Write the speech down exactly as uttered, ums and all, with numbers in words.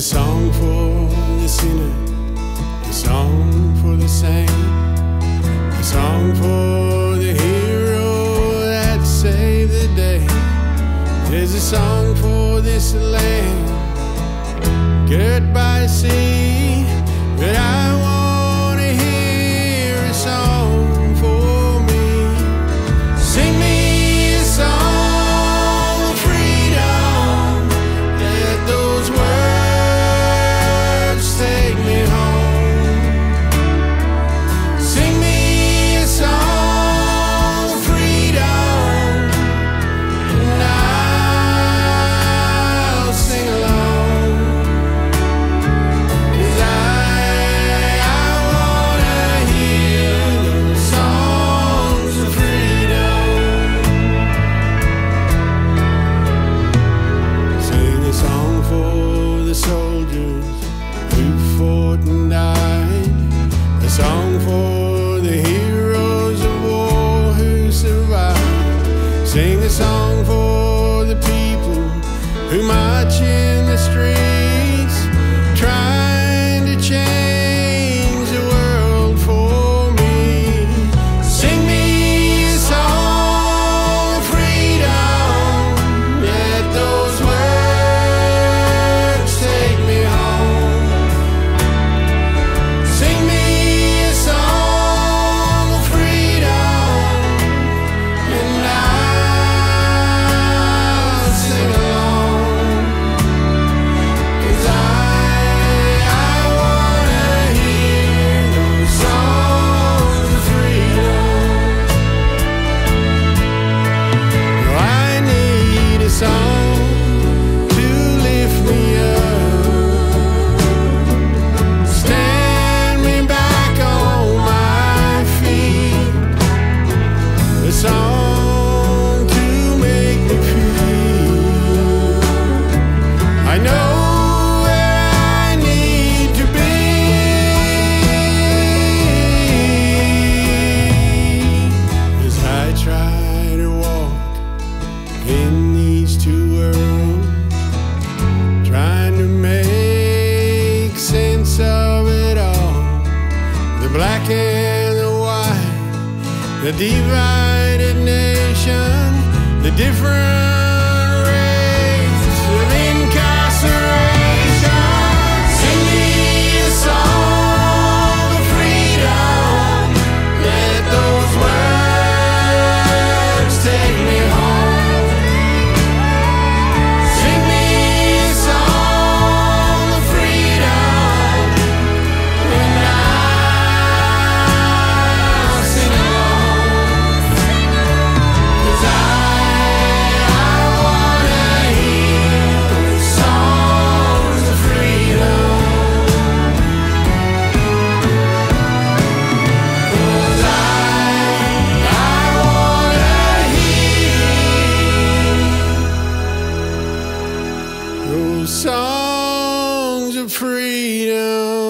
song for the sinner, a song for the saint, a song for the hero that saved the day. There's a song for this land, girt by the sea, but I want to hear a song for me. Sing me a song of freedom, let those words take me home. Sing me a song of freedom, and I'll sing along. 'Cause I, I wanna hear those songs of freedom. Sing a song for the soldiers who fought and died, a song for the heroes of war who survived. Sing a song for the people who march in the streets, trying to change the world for me. Sing me a song of freedom, let those words take me home. Sing me a song of freedom, and I'll sing along. 'Cause I, I wanna hear those songs of freedom. I need a song to lift me up, stand me back on my feet, a song to make me feel I know where I need to be. As I try to walk in these two worlds, trying to make sense of it all, the black and the white, the divided nation, the different rates of incarceration. Sing me a song of freedom, let those words take me home. Sing me a song of freedom, and I'll sing along. 'Cause I, I wanna hear those songs of freedom. 'Cause I, I wanna hear those songs of freedom.